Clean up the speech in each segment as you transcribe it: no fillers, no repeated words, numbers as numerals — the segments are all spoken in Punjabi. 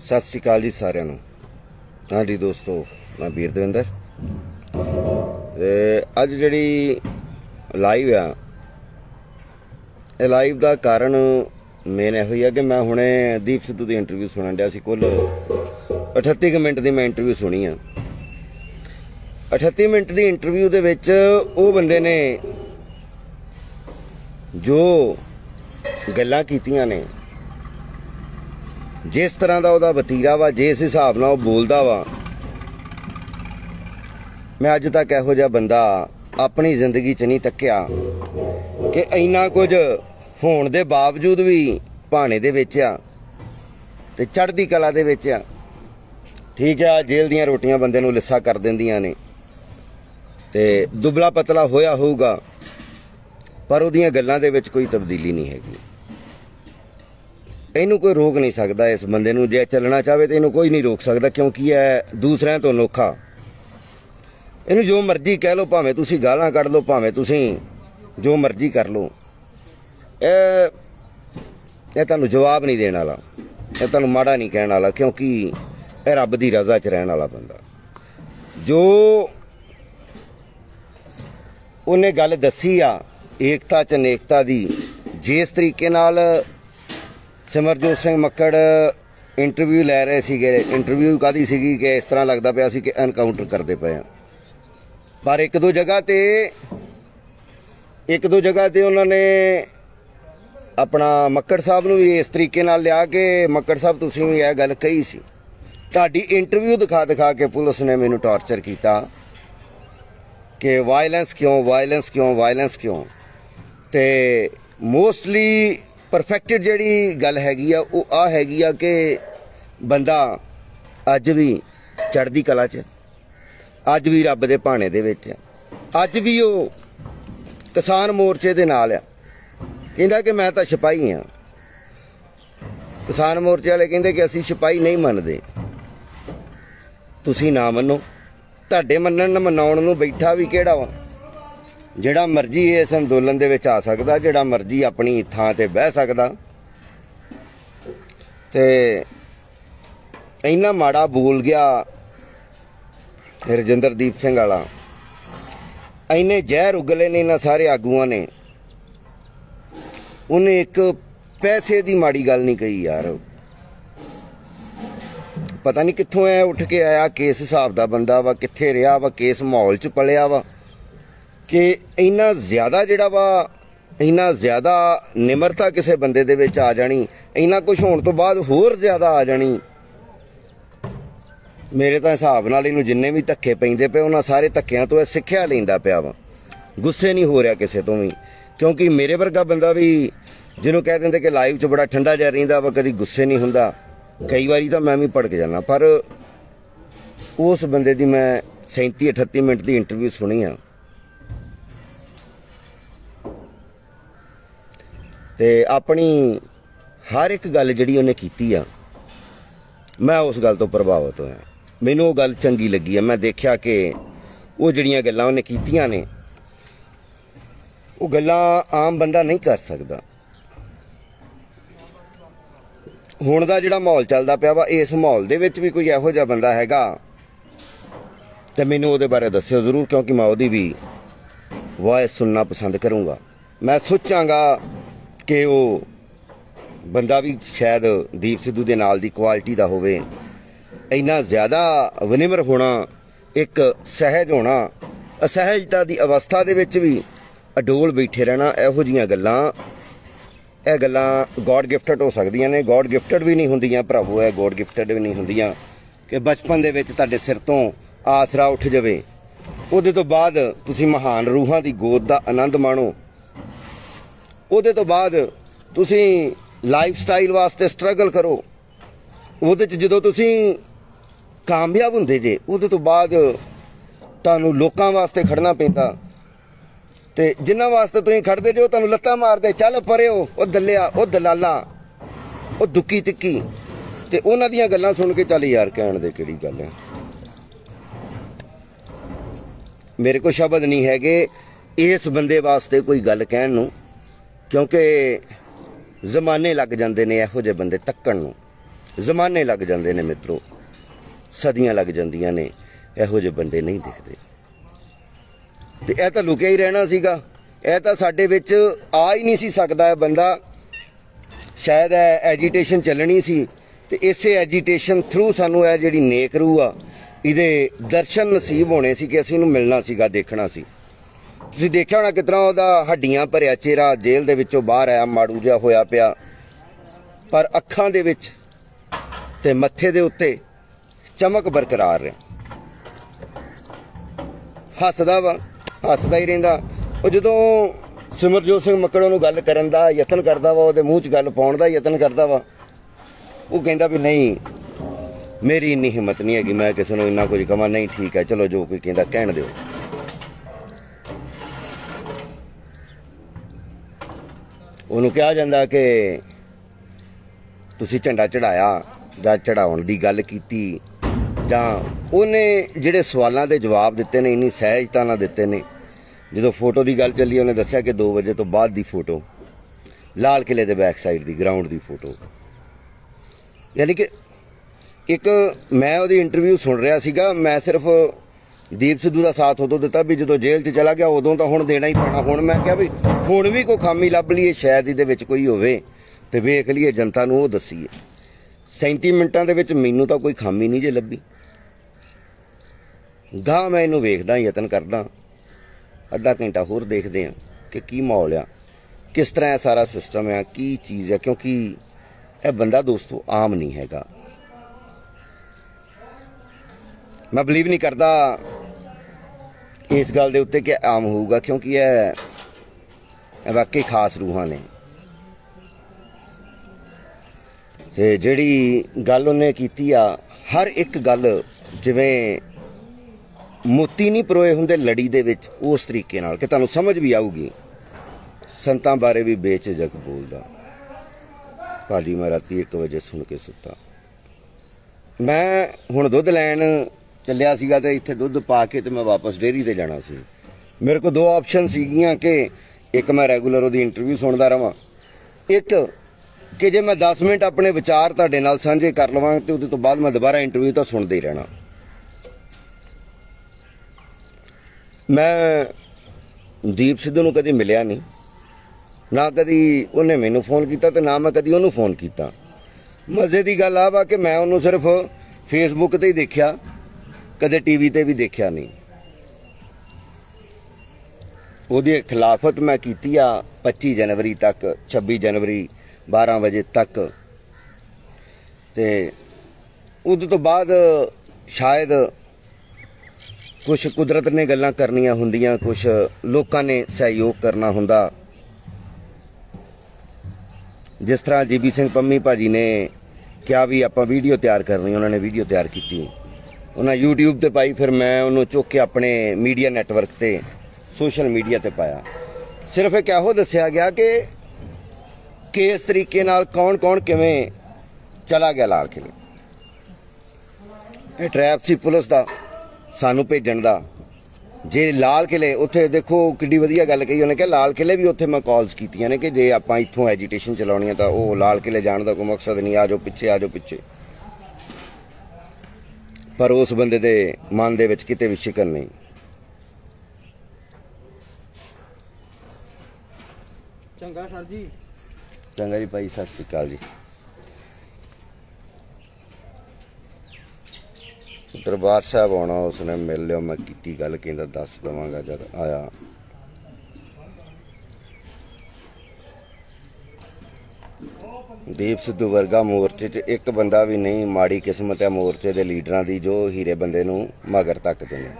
सत श्री अकाल जी सारिਆਂ ਨੂੰ। हाँ जी दोस्तों, मैं वीर दविंदर। अज जी लाइव आ, लाइव का कारण मेन यहो ही है कि मैं हुणे दीप सिद्धू की इंटरव्यू सुनन दिया सी। कुल 38 मिनट की मैं इंटरव्यू सुनी आ। 38 मिनट की इंटरव्यू दे विच वो बंदे ने जो गल्लां कीतियां ने, जिस तरह का वह वतीरा वा, जिस हिसाब नाल बोलता वा, मैं अज तक इहो जिहा बंदा अपनी जिंदगी च नहीं तक्या कि इन्ना कुछ होने के बावजूद भी भाने दे विच आ ते चढ़दी कला दे विच आ। ठीक है, जेल दीयां रोटियां बंदे नूं लिस्सा कर दिंदियां ने ते दुबला पतला होया होऊगा, पर उहदियां गल्लां दे विच कोई तब्दीली नहीं हैगी। इनू कोई रोक नहीं सकता। इस बंदे नूं जे चलना चाहे तो इनू कोई नहीं रोक सकता, क्योंकि यह दूसरों तो अनोखा। इनू जो मर्जी कह लो, भावें तुसीं गालां कढ़ लो, भावें तुसीं जो मर्जी कर लो, यह तुहानूं जवाब नहीं देने वाला, यह तुहानूं माड़ा नहीं कहने वाला, क्योंकि यह रब दी रज़ा च रहने वाला बंदा। जो उन्हें गल दसी आ एकता च अनेकता दी, जिस तरीके नाल सिमरजोत सिंह मक्कड़ इंटरव्यू लै रहे सीगे, इंटरव्यू कादी सीगी कि इस तरह लगता पाया सी कि एनकाउंटर करते पे हैं। पर एक दो जगह ते उन्होंने अपना मक्कड़ साहब नूं भी इस तरीके नाल लिया कि मक्कड़ साहब तुसीं भी यह गल कही सी। तुहाडी इंटरव्यू दिखा दिखा के पुलिस ने मैनूं टॉर्चर किया कि वायलेंस क्यों, वायलेंस क्यों, वायलेंस क्यों। ते मोस्टली परफेक्टेड जिहड़ी गल हैगी आ वो आ हैगी आ कि बंदा अज भी चढ़दी कला च, अज भी रब दे भाणे दे विच, अज भी वो किसान मोर्चे दे नाल आ। कहंदा कि मैं तां सिपाही हाँ। किसान मोर्चे वाले कहंदे कि असीं सिपाही नहीं मनदे। तुसीं ना मनो, तुहाडे मनण मनाउण नूं बैठा भी किहड़ा वा। जिहड़ा मर्जी इस अंदोलन दे विच आ सकदा, जिहड़ा मर्जी अपनी थां ते बह सकदा। ते इन्ना माड़ा बोल गया रजिंदरदीप सिंह वाला, इन्ने जहर उगले ने इन्हां सारे आगूआं ने। उन्हें एक पैसे की माड़ी गल नहीं कही यार। पता नहीं कित्थों है उठ के आया, किस हिसाब का बंदा वा, कित्थे रहा वा, किस माहौल च पलिया वा कि इन्ना ज़्यादा जिहड़ा वा, इन्ना ज़्यादा निमरता किसी बंदे दे विच आ जानी, इन्ना कुछ होने तो बाद होर ज़्यादा आ जानी। मेरे तो हिसाब नाल इनूं जिन्ने भी धक्के पैंदे पे उन्हां सारे धक्कियां तो सिक्ख्या लैंदा पिया वा। गुस्से नहीं हो रहा किसी तो भी, क्योंकि मेरे वर्गा बंदा भी जिन्हों कह देंगे कि लाइव च बड़ा ठंडा जा रहिंदा वा, कभी गुस्से नहीं हुंदा। कई बारी तो मैं भी भड़क जाना, पर उस बंदे दी मैं 37-38 मिनट की इंटरव्यू सुनी आ ते अपनी हर एक गल जिहड़ी उन्हें कीती आ, मैं उस गल तो प्रभावित होया। मैनूं वो गल चंगी लगी है। मैं देखा कि वो जिहड़ियां गल्लां उन्हें कीतियां ने, वो गल्लां आम बंदा नहीं कर सकदा। हुण दा जिहड़ा माहौल चलदा पिया वा, इस माहौल दे विच भी कोई इहो जिहा बंदा हैगा ते मैनूं उहदे बारे दस्सिओ जरूर, क्योंकि मैं उहदी भी वॉइस सुनना पसंद करूँगा। मैं सोचांगा कि वो बंदा भी शायद दीप सिद्धू दे नाल दी क्वालिटी दा होवे। इन्ना ज़्यादा विनिमर होना, एक सहज होना, असहजता दी अवस्था दे विच भी अडोल बैठे रहना, इहो जिहियां गल्लां, यह गल्लां गॉड गिफ्टड हो सकदियां ने। गॉड गिफ्टड भी नहीं हुंदियां भरावो, है गॉड गिफ्टड भी नहीं हुंदियां कि बचपन दे विच तुहाडे सिर तो आसरा उठ जावे, उहदे तो बाद तुसीं महान रूहां दी गोद दा आनंद माणो, उहदे तो बाद तुसीं लाइफ स्टाइल वास्ते स्ट्रगल करो, उहदे च जदों तुसीं कामयाब हुंदे जे, उहदे तो बाद तुहानूं लोकां वास्ते खड़ना पैंदा ते जिन्हां वास्ते तुसीं खड़दे जो तुहानूं लत्तां मारदे, चल परे हो, ओ दल्लिया, ओ दलाला, ओ दुक्की तिक्की। ते उन्हां दीयां गल्लां सुन के चल यार कहण दे किहड़ी गल है। मेरे को शब्द नहीं है कि इस बंदे वास्ते कोई गल कहण नूं, क्योंकि जमाने लग जाते हैं इहो जे बंदे तक्कण नूं। ਜ਼ਮਾਨੇ ਲੱਗ ਜਾਂਦੇ ਨੇ ਮਿੱਤਰੋ, ਸਦੀਆਂ ਲੱਗ ਜਾਂਦੀਆਂ ਨੇ, ਇਹੋ ਜਿਹੇ ਬੰਦੇ ਨਹੀਂ ਦਿਖਦੇ। ਤੇ ਇਹ ਤਾਂ ਲੁਕਿਆ ਹੀ ਰਹਿਣਾ ਸੀਗਾ, ਇਹ ਤਾਂ ਸਾਡੇ ਵਿੱਚ ਆ ਹੀ ਨਹੀਂ ਸੀ ਸਕਦਾ ਇਹ ਬੰਦਾ। ਸ਼ਾਇਦ ਐਜੀਟੇਸ਼ਨ ਚੱਲਣੀ ਸੀ ਤੇ ਇਸੇ ਐਜੀਟੇਸ਼ਨ ਥਰੂ ਸਾਨੂੰ ਇਹ ਜਿਹੜੀ ਨੇਕ ਰੂਹ ਆ ਇਹਦੇ ਦਰਸ਼ਨ ਨਸੀਬ ਹੋਣੇ ਸੀ ਕਿ ਅਸੀਂ ਇਹਨੂੰ ਮਿਲਣਾ ਸੀਗਾ, ਦੇਖਣਾ ਸੀ। ਤੁਸੀਂ ਦੇਖਿਆ ਹੋਣਾ ਕਿਤਨਾ ਉਹਦਾ ਹੱਡੀਆਂ ਭਰਿਆ ਚਿਹਰਾ ਜੇਲ੍ਹ ਦੇ ਵਿੱਚੋਂ ਬਾਹਰ ਆਇਆ, ਮਾੜੂ ਜਿਹਾ ਹੋਇਆ ਪਿਆ, ਪਰ ਅੱਖਾਂ ਦੇ ਵਿੱਚ ਤੇ ਮੱਥੇ ਦੇ ਉੱਤੇ ਚਮਕ ਬਰਕਰਾਰ ਰਿਹਾ। ਹੱਸਦਾ ਵਾ, ਹੱਸਦਾ ਹੀ ਰਹਿੰਦਾ। ਉਹ ਜਦੋਂ ਸਿਮਰਜੋਤ ਸਿੰਘ ਮੱਕੜੋਂ ਨੂੰ ਗੱਲ ਕਰਨ ਦਾ ਯਤਨ ਕਰਦਾ ਵਾ, ਉਹਦੇ ਮੂੰਹ 'ਚ ਗੱਲ ਪਾਉਣ ਦਾ ਯਤਨ ਕਰਦਾ ਵਾ, ਉਹ ਕਹਿੰਦਾ ਵੀ ਨਹੀਂ ਮੇਰੀ ਇੰਨੀ ਹਿੰਮਤ ਨਹੀਂ ਹੈਗੀ, ਮੈਂ ਕਿਸੇ ਨੂੰ ਇੰਨਾ ਕੁਝ ਕਹਾਂ। ਨਹੀਂ ਠੀਕ ਹੈ, ਚਲੋ ਜੋ ਕੋਈ ਕਹਿੰਦਾ ਕਹਿਣ ਦਿਓ। ਉਹਨੂੰ ਕਿਹਾ ਜਾਂਦਾ ਕਿ ਤੁਸੀਂ ਝੰਡਾ ਚੜਾਇਆ ਜਾਂ ਚੜਾਉਣ ਦੀ ਗੱਲ ਕੀਤੀ, ਜਾਂ ਉਹਨੇ ਜਿਹੜੇ ਸਵਾਲਾਂ ਦੇ ਜਵਾਬ ਦਿੱਤੇ ਨੇ ਇੰਨੀ ਸਹਿਜਤਾ ਨਾਲ ਦਿੱਤੇ ਨੇ। ਜਦੋਂ ਫੋਟੋ ਦੀ ਗੱਲ ਚੱਲੀ ਉਹਨੇ ਦੱਸਿਆ ਕਿ 2 ਵਜੇ ਤੋਂ ਬਾਅਦ ਦੀ ਫੋਟੋ, ਲਾਲ ਕਿਲੇ ਦੇ ਬੈਕ ਸਾਈਡ ਦੀ ਗਰਾਊਂਡ ਦੀ ਫੋਟੋ। ਯਾਨੀ ਕਿ ਇੱਕ ਮੈਂ ਉਹਦੀ ਇੰਟਰਵਿਊ ਸੁਣ ਰਿਹਾ ਸੀਗਾ, ਮੈਂ ਸਿਰਫ ਦੀਪ ਸਿੱਧੂ ਦਾ ਸਾਥ ਉਦੋਂ ਦਿੱਤਾ ਵੀ ਜਦੋਂ ਜੇਲ੍ਹ 'ਚ ਚਲਾ ਗਿਆ, ਉਦੋਂ ਤਾਂ ਹੁਣ ਦੇਣਾ ਹੀ ਪੈਣਾ। ਹੁਣ ਮੈਂ ਕਿਹਾ ਵੀ ਹੁਣ ਵੀ ਕੋਈ ਖਾਮੀ ਲੱਭ ਲਈਏ, ਸ਼ਾਇਦ ਇਹਦੇ ਵਿੱਚ ਕੋਈ ਹੋਵੇ ਤੇ ਵੇਖ ਲਈਏ, ਜਨਤਾ ਨੂੰ ਉਹ ਦੱਸੀਏ। 37 ਮਿੰਟਾਂ ਦੇ ਵਿੱਚ ਮੈਨੂੰ ਤਾਂ ਕੋਈ ਖਾਮੀ ਨਹੀਂ ਜੇ ਲੱਭੀ। ਗਾਂ ਮੈਂ ਇਹਨੂੰ ਵੇਖਦਾ, ਯਤਨ ਕਰਦਾ, ਅੱਧਾ ਘੰਟਾ ਹੋਰ ਦੇਖਦੇ ਹਾਂ ਕਿ ਕੀ ਮਾਹੌਲ ਆ, ਕਿਸ ਤਰ੍ਹਾਂ ਇਹ ਸਾਰਾ ਸਿਸਟਮ ਆ, ਕੀ ਚੀਜ਼ ਆ। ਕਿਉਂਕਿ ਇਹ ਬੰਦਾ ਦੋਸਤੋ ਆਮ ਨਹੀਂ ਹੈਗਾ। ਮੈਂ ਬਲੀਵ ਨਹੀਂ ਕਰਦਾ ਇਸ ਗੱਲ ਦੇ ਉੱਤੇ ਕਿ ਆਮ ਹੋਊਗਾ, ਕਿਉਂਕਿ ਇਹ ਵਾਕਈ ਖਾਸ ਰੂਹਾਂ ਨੇ। ਤੇ ਜਿਹੜੀ ਗੱਲ ਉਹਨੇ ਕੀਤੀ ਆ, ਹਰ ਇੱਕ ਗੱਲ ਜਿਵੇਂ ਮੋਤੀ ਨਹੀਂ ਪਰੋਏ ਹੁੰਦੇ ਲੜੀ ਦੇ ਵਿੱਚ, ਉਸ ਤਰੀਕੇ ਨਾਲ ਕਿ ਤੁਹਾਨੂੰ ਸਮਝ ਵੀ ਆਊਗੀ। ਸੰਤਾਂ ਬਾਰੇ ਵੀ ਬੇਝਿਜਕ ਬੋਲਦਾ, ਭਾਲੀ ਮੈਂ ਰਾਤੀ 1 ਵਜੇ ਸੁਣ ਕੇ ਸੁੱਤਾ। ਮੈਂ ਹੁਣ ਦੁੱਧ ਲੈਣ ਚੱਲਿਆ ਸੀਗਾ ਤੇ ਇੱਥੇ ਦੁੱਧ ਪਾ ਕੇ ਤੇ ਮੈਂ ਵਾਪਸ ਡੇਅਰੀ ਤੇ ਜਾਣਾ ਸੀ। ਮੇਰੇ ਕੋਲ 2 ਆਪਸ਼ਨ ਸੀਗੀਆਂ ਕਿ ਇੱਕ ਮੈਂ ਰੈਗੂਲਰ ਉਹਦੀ ਇੰਟਰਵਿਊ ਸੁਣਦਾ ਰਵਾਂ, ਇੱਕ ਕਿ ਜੇ ਮੈਂ 10 ਮਿੰਟ ਆਪਣੇ ਵਿਚਾਰ ਤੁਹਾਡੇ ਨਾਲ ਸਾਂਝੇ ਕਰ ਲਵਾਂ ਤੇ ਉਹਦੇ ਤੋਂ ਬਾਅਦ ਮੈਂ ਦੁਬਾਰਾ ਇੰਟਰਵਿਊ ਤਾਂ ਸੁਣਦੇ ਹੀ ਰਹਿਣਾ। ਮੈਂ ਦੀਪ ਸਿੱਧੂ ਨੂੰ ਕਦੀ ਮਿਲਿਆ ਨਹੀਂ, ਨਾ ਕਦੀ ਉਹਨੇ ਮੈਨੂੰ ਫੋਨ ਕੀਤਾ ਤੇ ਨਾ ਮੈਂ ਕਦੀ ਉਹਨੂੰ ਫੋਨ ਕੀਤਾ। ਮਜ਼ੇ ਦੀ ਗੱਲ ਆ ਵਾ ਕਿ ਮੈਂ ਉਹਨੂੰ ਸਿਰਫ ਫੇਸਬੁੱਕ ਤੇ ਹੀ ਦੇਖਿਆ, ਕਦੇ ਟੀਵੀ ਤੇ ਵੀ ਦੇਖਿਆ ਨਹੀਂ। ਉਹਦੀ ਖਿਲਾਫਤ ਮੈਂ ਕੀਤੀ ਆ 25 ਜਨਵਰੀ ਤੱਕ, 26 ਜਨਵਰੀ 12 ਵਜੇ ਤੱਕ, ਤੇ ਉਦੋਂ ਤੋਂ ਬਾਅਦ ਸ਼ਾਇਦ ਕੁਛ ਕੁਦਰਤ ਨੇ ਗੱਲਾਂ ਕਰਨੀਆਂ ਹੁੰਦੀਆਂ, ਕੁਛ ਲੋਕਾਂ ਨੇ ਸਹਿਯੋਗ ਕਰਨਾ ਹੁੰਦਾ। ਜਿਸ ਤਰ੍ਹਾਂ ਜੀਬੀ ਸਿੰਘ ਪੰਮੀ ਭਾਜੀ ਨੇ ਕਿਹਾ ਵੀ ਆਪਾਂ ਵੀਡੀਓ ਤਿਆਰ ਕਰਨੀ, ਉਹਨਾਂ ਨੇ ਵੀਡੀਓ ਤਿਆਰ ਕੀਤੀ, ਉਹਨਾਂ YouTube ਤੇ ਪਾਈ, ਫਿਰ ਮੈਂ ਉਹਨੂੰ ਚੁੱਕ ਕੇ ਆਪਣੇ ਮੀਡੀਆ ਨੈਟਵਰਕ ਤੇ ਸੋਸ਼ਲ ਮੀਡੀਆ ਤੇ ਪਾਇਆ। ਸਿਰਫ ਇੱਕ ਇਹੋ ਦੱਸਿਆ ਗਿਆ ਕਿ ਕਿਸ ਤਰੀਕੇ ਨਾਲ ਕੌਣ ਕੌਣ ਕਿਵੇਂ ਚਲਾ ਗਿਆ ਲਾਲ ਕਿਲੇ। ਇਹ ਟਰੈਪ ਸੀ ਪੁਲਿਸ ਦਾ ਸਾਨੂੰ ਭੇਜਣ ਦਾ। ਜੇ ਲਾਲ ਕਿਲੇ ਉੱਥੇ ਦੇਖੋ ਕਿੱਡੀ ਵਧੀਆ ਗੱਲ ਕਹੀ ਉਹਨੇ, ਕਿ ਲਾਲ ਕਿਲੇ ਵੀ ਉੱਥੇ ਮੈਂ ਕਾਲਸ ਕੀਤੀਆਂ ਨੇ ਕਿ ਜੇ ਆਪਾਂ ਇੱਥੋਂ ਐਜੀਟੇਸ਼ਨ ਚਲਾਉਣੀ ਆ ਤਾਂ ਉਹ ਲਾਲ ਕਿਲੇ ਜਾਣ ਦਾ ਕੋਈ ਮਕਸਦ ਨਹੀਂ, ਆ ਜਾਓ ਪਿੱਛੇ, ਆ ਜਾਓ ਪਿੱਛੇ। ਪਰ ਉਸ ਬੰਦੇ ਦੇ ਮਨ ਦੇ ਵਿੱਚ ਕਿਤੇ ਵੀ ਸ਼ਿਕਨ ਨਹੀਂ। ਚੰਗਾ ਸਰ ਜੀ, ਚੰਗਾ ਜੀ ਭਾਈ, ਸਤਿ ਸ਼੍ਰੀ ਅਕਾਲ ਜੀ। ਦਰਬਾਰ ਸਾਹਿਬ ਆਉਣਾ, ਉਸਨੇ ਮਿਲ ਲਿਓ, ਮੈਂ ਕੀਤੀ ਗੱਲ, ਕਹਿੰਦਾ ਦੱਸ ਦੇਵਾਂਗਾ ਜਦ ਆਇਆ। ਦੀਪ ਸਿੱਧੂ ਵਰਗਾ ਮੋਰਚੇ 'ਚ ਇੱਕ ਬੰਦਾ ਵੀ ਨਹੀਂ, ਮਾੜੀ ਕਿਸਮਤ ਹੈ ਮੋਰਚੇ ਦੇ ਲੀਡਰਾਂ ਦੀ ਜੋ ਹੀਰੇ ਬੰਦੇ ਨੂੰ ਮਗਰ ਤੱਕਦੇ ਨੇ।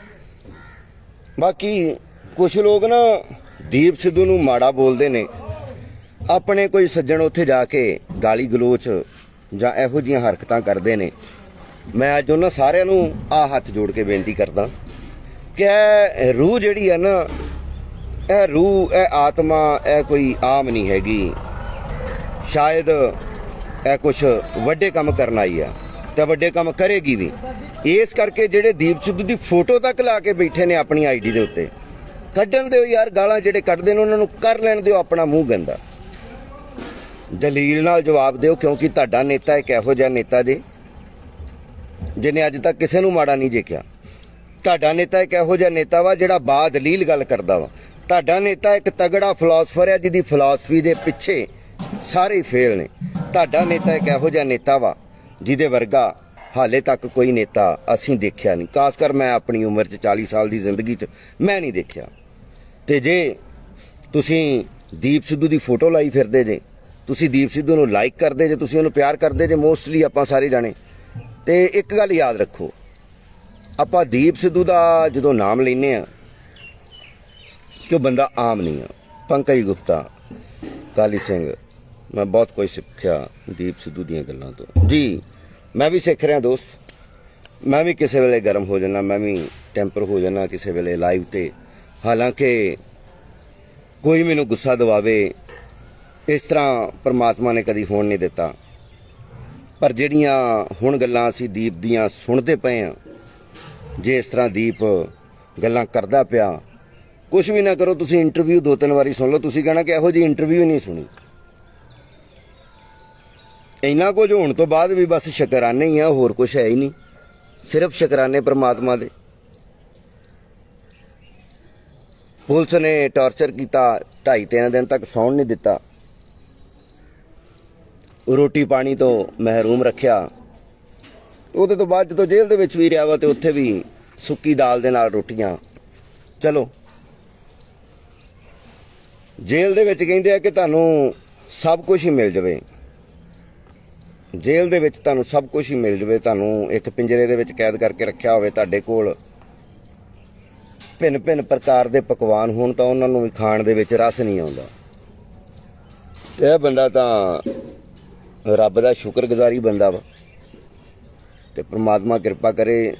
ਬਾਕੀ ਕੁਛ ਲੋਕ ਨਾ ਦੀਪ ਸਿੱਧੂ ਨੂੰ ਮਾੜਾ ਬੋਲਦੇ ਨੇ, ਆਪਣੇ ਕੋਈ ਸੱਜਣ ਉੱਥੇ ਜਾ ਕੇ ਗਾਲੀ ਗਲੋਚ ਜਾਂ ਇਹੋ ਜਿਹੀਆਂ ਹਰਕਤਾਂ ਕਰਦੇ ਨੇ। ਮੈਂ ਅੱਜ ਉਹਨਾਂ ਸਾਰਿਆਂ ਨੂੰ ਆ ਹੱਥ ਜੋੜ ਕੇ ਬੇਨਤੀ ਕਰਦਾ ਕਿ ਇਹ ਰੂਹ ਜਿਹੜੀ ਹੈ ਨਾ, ਇਹ ਰੂਹ, ਇਹ ਆਤਮਾ, ਇਹ ਕੋਈ ਆਮ ਨਹੀਂ ਹੈਗੀ। ਸ਼ਾਇਦ ਇਹ ਕੁਛ ਵੱਡੇ ਕੰਮ ਕਰਨ ਆਈ ਆ ਤੇ ਵੱਡੇ ਕੰਮ ਕਰੇਗੀ ਵੀ। ਇਸ ਕਰਕੇ ਜਿਹੜੇ ਦੀਪ ਸਿੱਧੂ ਦੀ ਫੋਟੋ ਤੱਕ ਲਾ ਕੇ ਬੈਠੇ ਨੇ ਆਪਣੀ ਆਈਡੀ ਦੇ ਉੱਤੇ, ਕੱਢਣ ਦਿਓ ਯਾਰ ਗਾਲਾਂ, ਜਿਹੜੇ ਕੱਢਦੇ ਨੇ ਉਹਨਾਂ ਨੂੰ ਕਰ ਲੈਣ ਦਿਓ ਆਪਣਾ ਮੂੰਹ ਗੰਦਾ। ਦਲੀਲ ਨਾਲ ਜਵਾਬ ਦਿਓ, ਕਿਉਂਕਿ ਤੁਹਾਡਾ ਨੇਤਾ ਇੱਕ ਇਹੋ ਜਿਹਾ ਨੇਤਾ ਜਿਹਨੇ ਅੱਜ ਤੱਕ ਕਿਸੇ ਨੂੰ ਮਾੜਾ ਨਹੀਂ ਦੇਖਿਆ। ਤੁਹਾਡਾ ਨੇਤਾ ਇੱਕ ਇਹੋ ਜਿਹਾ ਨੇਤਾ ਵਾ ਜਿਹੜਾ ਬਾਦਲੀਲ ਗੱਲ ਕਰਦਾ ਵਾ। ਤੁਹਾਡਾ ਨੇਤਾ ਇੱਕ ਤਗੜਾ ਫਿਲਾਸਫਰ ਹੈ ਜਿਹਦੀ ਫਿਲਾਸਫੀ ਦੇ ਪਿੱਛੇ ਸਾਰੇ ਫੇਲ ਨੇ। ਤੁਹਾਡਾ ਨੇਤਾ ਇੱਕ ਇਹੋ ਜਿਹਾ ਨੇਤਾ ਵਾ ਜਿਹਦੇ ਵਰਗਾ ਹਾਲੇ ਤੱਕ ਕੋਈ ਨੇਤਾ ਅਸੀਂ ਦੇਖਿਆ ਨਹੀਂ। ਖਾਸ ਕਰ ਮੈਂ ਆਪਣੀ ਉਮਰ 'ਚ 40 ਸਾਲ ਦੀ ਜ਼ਿੰਦਗੀ 'ਚ ਮੈਂ ਨਹੀਂ ਦੇਖਿਆ। ਤੇ ਜੇ ਤੁਸੀਂ ਦੀਪ ਸਿੱਧੂ ਦੀ ਫੋਟੋ ਲਾਈ ਫਿਰਦੇ ਜੇ, ਤੁਸੀਂ ਦੀਪ ਸਿੱਧੂ ਨੂੰ ਲਾਈਕ ਕਰਦੇ ਜੇ, ਤੁਸੀਂ ਉਹਨੂੰ ਪਿਆਰ ਕਰਦੇ ਜੇ, ਮੋਸਟਲੀ ਆਪਾਂ ਸਾਰੇ ਜਾਣੇ, ਤੇ ਇੱਕ ਗੱਲ ਯਾਦ ਰੱਖੋ, ਆਪਾਂ ਦੀਪ ਸਿੱਧੂ ਦਾ ਜਦੋਂ ਨਾਮ ਲੈਂਦੇ ਆ ਕਿ ਉਹ ਬੰਦਾ ਆਮ ਨਹੀਂ ਆ। ਪੰਕਜ ਗੁਪਤਾ, ਕਾਲੀ ਸਿੰਘ, ਮੈਂ ਬਹੁਤ ਕੁਝ ਸਿੱਖਿਆ ਦੀਪ ਸਿੱਧੂ ਦੀਆਂ ਗੱਲਾਂ ਤੋਂ ਜੀ। ਮੈਂ ਵੀ ਸਿੱਖ ਰਿਹਾ ਦੋਸਤ। ਮੈਂ ਵੀ ਕਿਸੇ ਵੇਲੇ ਗਰਮ ਹੋ ਜਾਣਾ, ਮੈਂ ਵੀ ਟੈਂਪਰ ਹੋ ਜਾਣਾ ਕਿਸੇ ਵੇਲੇ ਲਾਈਵ ਤੇ। ਹਾਲਾਂਕਿ ਕੋਈ ਮੈਨੂੰ ਗੁੱਸਾ ਦਿਵਾਵੇ ਇਸ ਤਰ੍ਹਾਂ ਪਰਮਾਤਮਾ ਨੇ ਕਦੀ ਹੋਣ ਨਹੀਂ ਦਿੱਤਾ। ਪਰ ਜਿਹੜੀਆਂ ਹੁਣ ਗੱਲਾਂ ਅਸੀਂ ਦੀਪ ਦੀਆਂ ਸੁਣਦੇ ਪਏ ਹਾਂ, ਜੇ ਇਸ ਤਰ੍ਹਾਂ ਦੀਪ ਗੱਲਾਂ ਕਰਦਾ ਪਿਆ, ਕੁਝ ਵੀ ਨਾ ਕਰੋ, ਤੁਸੀਂ ਇੰਟਰਵਿਊ 2-3 ਵਾਰੀ ਸੁਣ ਲਓ, ਤੁਸੀਂ ਕਹਿਣਾ ਕਿ ਇਹੋ ਜਿਹੀ ਇੰਟਰਵਿਊ ਹੀ ਨਹੀਂ ਸੁਣੀ। ਇੰਨਾ ਕੁਝ ਹੋਣ ਤੋਂ ਬਾਅਦ ਵੀ ਬਸ ਸ਼ੁਕਰਾਨੇ ਹੀ ਆ, ਹੋਰ ਕੁਝ ਹੈ ਹੀ ਨਹੀਂ, ਸਿਰਫ ਸ਼ੁਕਰਾਨੇ ਪਰਮਾਤਮਾ ਦੇ। ਪੁਲਿਸ ਨੇ ਟਾਰਚਰ ਕੀਤਾ, 2.5-3 ਦਿਨ ਤੱਕ ਸੌਣ ਨਹੀਂ ਦਿੱਤਾ, ਰੋਟੀ ਪਾਣੀ ਤੋਂ ਮਹਿਰੂਮ ਰੱਖਿਆ। ਉਹਦੇ ਤੋਂ ਬਾਅਦ ਜਦੋਂ ਜੇਲ੍ਹ ਦੇ ਵਿੱਚ ਵੀ ਰਿਹਾ ਵਾ ਤੇ ਉੱਥੇ ਵੀ ਸੁੱਕੀ ਦਾਲ ਦੇ ਨਾਲ ਰੋਟੀਆਂ। ਚਲੋ, ਜੇਲ੍ਹ ਦੇ ਵਿੱਚ ਕਹਿੰਦੇ ਆ ਕਿ ਤੁਹਾਨੂੰ ਸਭ ਕੁਝ ਹੀ ਮਿਲ ਜਾਵੇ, ਜੇਲ੍ਹ ਦੇ ਵਿੱਚ ਤੁਹਾਨੂੰ ਸਭ ਕੁਝ ਹੀ ਮਿਲ ਜਾਵੇ, ਤੁਹਾਨੂੰ ਇੱਕ ਪਿੰਜਰੇ ਦੇ ਵਿੱਚ ਕੈਦ ਕਰਕੇ ਰੱਖਿਆ ਹੋਵੇ, ਤੁਹਾਡੇ ਕੋਲ ਭਿੰਨ ਪ੍ਰਕਾਰ ਦੇ ਪਕਵਾਨ ਹੋਣ ਤਾਂ ਉਹਨਾਂ ਨੂੰ ਵੀ ਖਾਣ ਦੇ ਵਿੱਚ ਰਸ ਨਹੀਂ ਆਉਂਦਾ। ਤੇ ਇਹ ਬੰਦਾ ਤਾਂ ਰੱਬ ਦਾ ਸ਼ੁਕਰਗੁਜ਼ਾਰੀ ਬੰਦਾ ਵਾ, ਤੇ ਪ੍ਰਮਾਤਮਾ ਕਿਰਪਾ ਕਰੇ,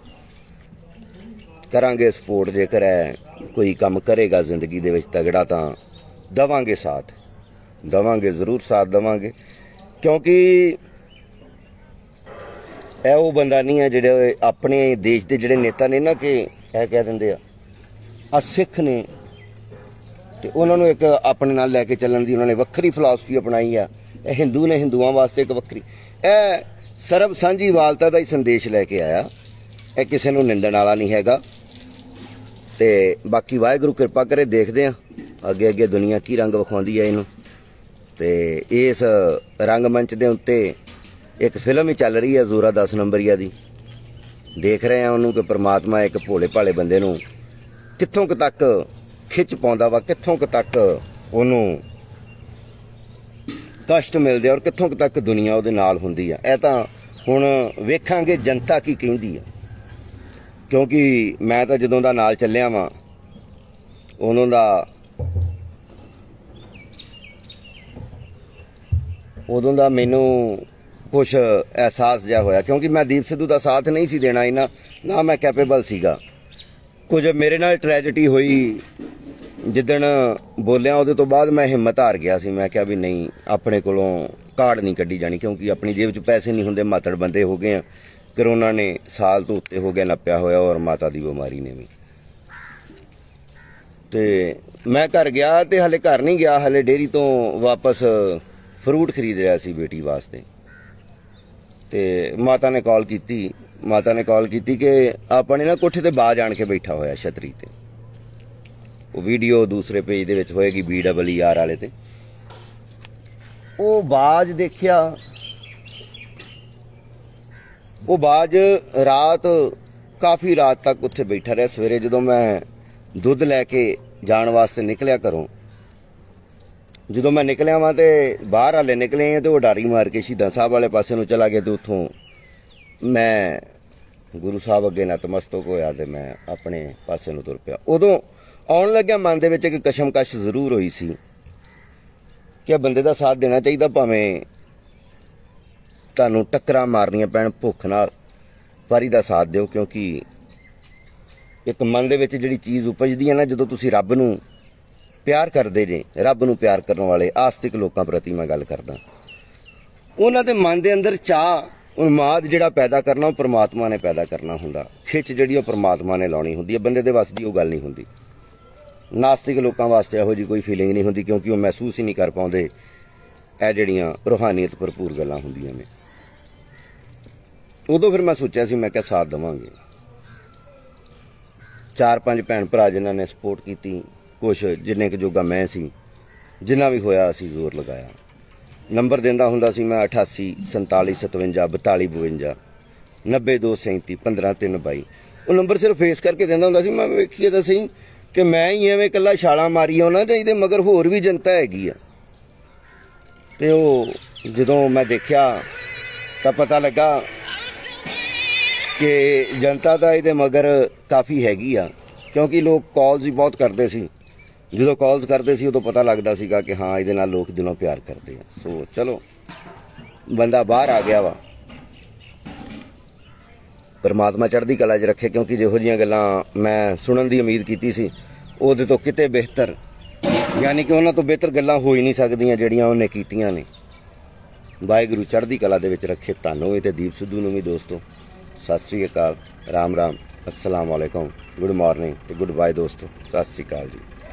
ਕਰਾਂਗੇ ਸਪੋਰਟ। ਜੇਕਰ ਹੈ ਕੋਈ ਕੰਮ ਕਰੇਗਾ ਜ਼ਿੰਦਗੀ ਦੇ ਵਿੱਚ ਤਗੜਾ ਤਾਂ ਦੇਵਾਂਗੇ ਸਾਥ, ਦੇਵਾਂਗੇ, ਜ਼ਰੂਰ ਸਾਥ ਦੇਵਾਂਗੇ, ਕਿਉਂਕਿ ਇਹ ਉਹ ਬੰਦਾ ਨਹੀਂ ਹੈ ਜਿਹੜੇ ਆਪਣੇ ਦੇਸ਼ ਦੇ ਜਿਹੜੇ ਨੇਤਾ ਨੇ ਨਾ ਕਿ ਇਹ ਕਹਿ ਦਿੰਦੇ ਆ ਸਿੱਖ ਨੇ, ਤੇ ਉਹਨਾਂ ਨੂੰ ਇੱਕ ਆਪਣੇ ਨਾਲ ਲੈ ਕੇ ਚੱਲਣ ਦੀ ਉਹਨਾਂ ਨੇ ਵੱਖਰੀ ਫਿਲਾਸਫੀ ਅਪਣਾਈ ਆ। ਇਹ ਹਿੰਦੂ ਨੇ, ਹਿੰਦੂਆਂ ਵਾਸਤੇ ਇੱਕ ਵੱਖਰੀ, ਇਹ ਸਰਬ ਸਾਂਝੀਵਾਲਤਾ ਦਾ ਹੀ ਸੰਦੇਸ਼ ਲੈ ਕੇ ਆਇਆ। ਇਹ ਕਿਸੇ ਨੂੰ ਨਿੰਦਣ ਵਾਲਾ ਨਹੀਂ ਹੈਗਾ। ਤੇ ਬਾਕੀ ਵਾਹਿਗੁਰੂ ਕਿਰਪਾ ਕਰੇ, ਦੇਖਦੇ ਆ ਅੱਗੇ ਦੁਨੀਆ ਕੀ ਰੰਗ ਵਿਖਾਉਂਦੀ ਹੈ ਇਹਨੂੰ। ਤੇ ਇਸ ਰੰਗਮੰਚ ਦੇ ਉੱਤੇ ਇੱਕ ਫਿਲਮ ਹੀ ਚੱਲ ਰਹੀ ਹੈ ਜ਼ੋਰਾ 10 ਨੰਬਰੀਆ ਦੀ, ਦੇਖ ਰਹੇ ਆ ਉਹਨੂੰ ਕਿ ਪ੍ਰਮਾਤਮਾ ਇੱਕ ਭੋਲੇ ਭਾਲੇ ਬੰਦੇ ਨੂੰ ਕਿੱਥੋਂ ਕੁ ਤੱਕ ਖਿੱਚ ਪਾਉਂਦਾ ਵਾ, ਕਿੱਥੋਂ ਕੁ ਤੱਕ ਉਹਨੂੰ ਕਸ਼ਟ ਮਿਲਦੇ ਔਰ ਕਿੱਥੋਂ ਕੁ ਤੱਕ ਦੁਨੀਆ ਉਹਦੇ ਨਾਲ ਹੁੰਦੀ ਆ। ਇਹ ਤਾਂ ਹੁਣ ਵੇਖਾਂਗੇ ਜਨਤਾ ਕੀ ਕਹਿੰਦੀ ਆ, ਕਿਉਂਕਿ ਮੈਂ ਤਾਂ ਜਦੋਂ ਦਾ ਨਾਲ ਚੱਲਿਆ ਵਾਂ ਉਦੋਂ ਦਾ ਮੈਨੂੰ ਕੁਛ ਅਹਿਸਾਸ ਜਿਹਾ ਹੋਇਆ, ਕਿਉਂਕਿ ਮੈਂ ਦੀਪ ਸਿੱਧੂ ਦਾ ਸਾਥ ਨਹੀਂ ਸੀ ਦੇਣਾ ਇਹਨਾਂ, ਨਾ ਮੈਂ ਕੈਪੇਬਲ ਸੀਗਾ। ਕੁਝ ਮੇਰੇ ਨਾਲ ਟ੍ਰੈਜਡੀ ਹੋਈ ਜਿੱਦਣ ਬੋਲਿਆ, ਉਹਦੇ ਤੋਂ ਬਾਅਦ ਮੈਂ ਹਿੰਮਤ ਹਾਰ ਗਿਆ ਸੀ। ਮੈਂ ਕਿਹਾ ਵੀ ਨਹੀਂ, ਆਪਣੇ ਕੋਲੋਂ ਕਾਰਡ ਨਹੀਂ ਕੱਢੀ ਜਾਣੀ, ਕਿਉਂਕਿ ਆਪਣੀ ਜੇਬ 'ਚ ਪੈਸੇ ਨਹੀਂ ਹੁੰਦੇ, ਮਾਤੜ ਬੰਦੇ ਹੋ ਗਏ ਆ। ਕਰੋਨਾ ਨੇ ਸਾਲ ਤੋਂ ਉੱਤੇ ਹੋ ਗਿਆ ਨੱਪਿਆ ਹੋਇਆ, ਔਰ ਮਾਤਾ ਦੀ ਬਿਮਾਰੀ ਨੇ ਵੀ। ਤੇ ਮੈਂ ਘਰ ਗਿਆ, ਤੇ ਹਲੇ ਘਰ ਨਹੀਂ ਗਿਆ, ਹਲੇ ਡੇਅਰੀ ਤੋਂ ਵਾਪਸ ਫਰੂਟ ਖਰੀਦ ਰਿਹਾ ਸੀ ਬੇਟੀ ਵਾਸਤੇ। ਤੇ ਮਾਤਾ ਨੇ ਕਾਲ ਕੀਤੀ ਕਿ ਆਪਾਂ ਨੇ ਨਾ ਕੋਠੇ ਤੇ ਬਾਜ ਆਣ ਕੇ ਬੈਠਾ ਹੋਇਆ ਛਤਰੀ ਤੇ। ਉਹ ਵੀਡੀਓ ਦੂਸਰੇ ਪੇਜ ਦੇ ਵਿੱਚ ਹੋਏਗੀ BEER ਵਾਲੇ ਤੇ। ਉਹ ਬਾਜ ਦੇਖਿਆ, ਉਹ ਬਾਜ ਕਾਫੀ ਰਾਤ ਤੱਕ ਉੱਥੇ ਬੈਠਾ ਰਿਹਾ। ਸਵੇਰੇ ਜਦੋਂ ਮੈਂ ਦੁੱਧ ਲੈ ਕੇ ਜਾਣ ਵਾਸਤੇ ਨਿਕਲਿਆ ਘਰੋਂ, ਜਦੋਂ ਮੈਂ ਨਿਕਲਿਆ ਵਾਂ ਤੇ ਬਾਹਰ ਵਾਲੇ ਨਿਕਲੇ ਆ ਤੇ ਉਹ ਡਾਰੀ ਮਾਰ ਕੇ ਸ਼ਹੀਦਾਂ ਸਾਹਿਬ ਵਾਲੇ ਪਾਸੇ ਨੂੰ ਚਲਾ ਗਿਆ। ਤੇ ਉੱਥੋਂ ਮੈਂ ਗੁਰੂ ਸਾਹਿਬ ਅੱਗੇ ਨਤਮਸਤਕ ਹੋਇਆ ਤੇ ਮੈਂ ਆਪਣੇ ਪਾਸੇ ਨੂੰ ਤੁਰ ਪਿਆ। ਉਦੋਂ ਆਉਣ ਲੱਗਿਆ ਮਨ ਦੇ ਵਿੱਚ ਇੱਕ ਕਸ਼ਮਕਸ਼ ਜ਼ਰੂਰ ਹੋਈ ਸੀ ਕਿ ਬੰਦੇ ਦਾ ਸਾਥ ਦੇਣਾ ਚਾਹੀਦਾ, ਭਾਵੇਂ ਤੁਹਾਨੂੰ ਟੱਕਰਾਂ ਮਾਰਨੀਆਂ ਪੈਣ ਭੁੱਖ ਨਾਲ, ਪਰ ਇਹਦਾ ਸਾਥ ਦਿਓ। ਕਿਉਂਕਿ ਇੱਕ ਮਨ ਦੇ ਵਿੱਚ ਜਿਹੜੀ ਚੀਜ਼ ਉਪਜਦੀ ਹੈ ਨਾ, ਜਦੋਂ ਤੁਸੀਂ ਰੱਬ ਨੂੰ ਪਿਆਰ ਕਰਦੇ ਜੇ, ਰੱਬ ਨੂੰ ਪਿਆਰ ਕਰਨ ਵਾਲੇ ਆਸਤਿਕ ਲੋਕਾਂ ਪ੍ਰਤੀ ਮੈਂ ਗੱਲ ਕਰਦਾ, ਉਹਨਾਂ ਦੇ ਮਨ ਦੇ ਅੰਦਰ ਚਾਹ, ਉਨਮਾਦ ਜਿਹੜਾ ਪੈਦਾ ਕਰਨਾ ਉਹ ਪਰਮਾਤਮਾ ਨੇ ਪੈਦਾ ਕਰਨਾ ਹੁੰਦਾ। ਖਿੱਚ ਜਿਹੜੀ ਉਹ ਪਰਮਾਤਮਾ ਨੇ ਲਾਉਣੀ ਹੁੰਦੀ ਹੈ, ਬੰਦੇ ਦੇ ਵੱਸ ਦੀ ਉਹ ਗੱਲ ਨਹੀਂ ਹੁੰਦੀ। ਨਾਸਤਿਕ ਲੋਕਾਂ ਵਾਸਤੇ ਇਹੋ ਜਿਹੀ ਕੋਈ ਫੀਲਿੰਗ ਨਹੀਂ ਹੁੰਦੀ, ਕਿਉਂਕਿ ਉਹ ਮਹਿਸੂਸ ਹੀ ਨਹੀਂ ਕਰ ਪਾਉਂਦੇ ਇਹ ਜਿਹੜੀਆਂ ਰੂਹਾਨੀਅਤ ਭਰਪੂਰ ਗੱਲਾਂ ਹੁੰਦੀਆਂ ਨੇ। ਉਦੋਂ ਫਿਰ ਮੈਂ ਸੋਚਿਆ ਸੀ, ਮੈਂ ਕਿਹਾ ਸਾਥ ਦੇਵਾਂਗੇ। 4-5 ਭੈਣ ਭਰਾ ਜਿਨ੍ਹਾਂ ਨੇ ਸਪੋਰਟ ਕੀਤੀ, ਕੁਛ ਜਿੰਨੇ ਕੁ ਜੋਗਾ ਮੈਂ ਸੀ, ਜਿੰਨਾ ਵੀ ਹੋਇਆ ਅਸੀਂ ਜ਼ੋਰ ਲਗਾਇਆ। ਨੰਬਰ ਦਿੰਦਾ ਹੁੰਦਾ ਸੀ ਮੈਂ 88 47 57 42 52 90 2 37 15 3 22। ਉਹ ਨੰਬਰ ਸਿਰਫ ਫੇਸ ਕਰਕੇ ਦਿੰਦਾ ਹੁੰਦਾ ਸੀ। ਮੈਂ ਵੇਖੀਏ ਤਾਂ ਸਹੀ ਕਿ ਮੈਂ ਹੀ ਐਵੇਂ ਇਕੱਲਾ ਛਾਲਾਂ ਮਾਰੀ ਉਹਨਾਂ ਤੇ ਇਹਦੇ ਮਗਰ ਹੋਰ ਵੀ ਜਨਤਾ ਹੈਗੀ ਆ। ਤੇ ਉਹ ਜਦੋਂ ਮੈਂ ਦੇਖਿਆ ਤਾਂ ਪਤਾ ਲੱਗਾ ਕਿ ਜਨਤਾ ਤਾਂ ਇਹਦੇ ਮਗਰ ਕਾਫੀ ਹੈਗੀ ਆ, ਕਿਉਂਕਿ ਲੋਕ ਕਾਲਸ ਵੀ ਬਹੁਤ ਕਰਦੇ ਸੀ। ਜਦੋਂ ਕਾਲਸ ਕਰਦੇ ਸੀ ਉਦੋਂ ਪਤਾ ਲੱਗਦਾ ਸੀਗਾ ਕਿ ਹਾਂ ਇਹਦੇ ਨਾਲ ਲੋਕ ਦਿਲੋਂ ਪਿਆਰ ਕਰਦੇ ਆ। ਸੋ ਚਲੋ ਬੰਦਾ ਬਾਹਰ ਆ ਗਿਆ ਵਾ, ਪਰਮਾਤਮਾ ਚੜ੍ਹਦੀ ਕਲਾ 'ਚ ਰੱਖੇ। ਕਿਉਂਕਿ ਜਿਹੋ ਜਿਹੀਆਂ ਗੱਲਾਂ ਮੈਂ ਸੁਣਨ ਦੀ ਉਮੀਦ ਕੀਤੀ ਸੀ ਉਹਦੇ ਤੋਂ ਕਿਤੇ ਬਿਹਤਰ, ਯਾਨੀ ਕਿ ਉਹਨਾਂ ਤੋਂ ਬਿਹਤਰ ਗੱਲਾਂ ਹੋ ਹੀ ਨਹੀਂ ਸਕਦੀਆਂ ਜਿਹੜੀਆਂ ਉਹਨੇ ਕੀਤੀਆਂ ਨੇ। ਵਾਹਿਗੁਰੂ ਚੜ੍ਹਦੀ ਕਲਾ ਦੇ ਵਿੱਚ ਰੱਖੇ ਤੁਹਾਨੂੰ ਵੀ ਤੇ ਦੀਪ ਸਿੱਧੂ ਨੂੰ ਵੀ। ਦੋਸਤੋ ਸਤਿ ਸ੍ਰੀ ਅਕਾਲ, ਰਾਮ ਰਾਮ, अस्सलाम वालेकुम, गुड मॉर्निंग ते गुड बाय दोस्तों, सत श्री अकाल जी।